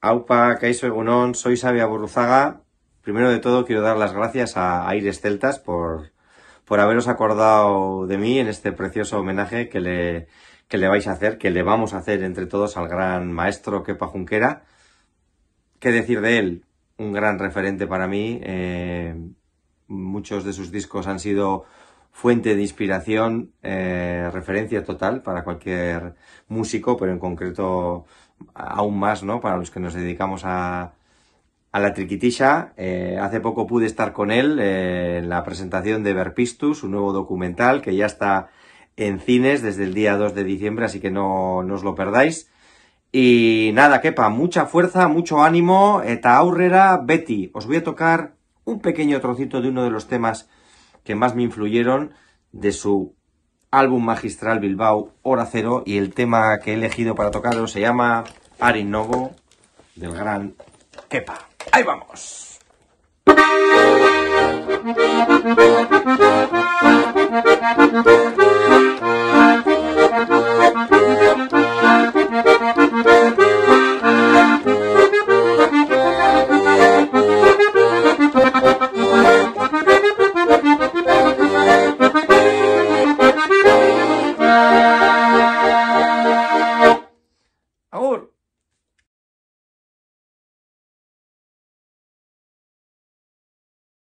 Aupa, Kaixo Egunon, soy Xabi Aburruzaga. Primero de todo quiero dar las gracias a Aires Celtas por haberos acordado de mí en este precioso homenaje que le vais a hacer, que le vamos a hacer entre todos al gran maestro Kepa Junquera. ¿Qué decir de él? Un gran referente para mí. Muchos de sus discos han sido fuente de inspiración, referencia total para cualquier músico, pero en concreto aún más, ¿no? Para los que nos dedicamos a la triquitisha. Hace poco pude estar con él en la presentación de Verpistus, un nuevo documental que ya está en cines desde el día 2 de diciembre, así que no os lo perdáis. Y nada, Kepa, mucha fuerza, mucho ánimo, eta aurrera, beti. Os voy a tocar un pequeño trocito de uno de los temas que más me influyeron de su álbum magistral Bilbao, Hora Cero, y el tema que he elegido para tocarlo se llama Arin Nogo, del gran Kepa. ¡Ahí vamos!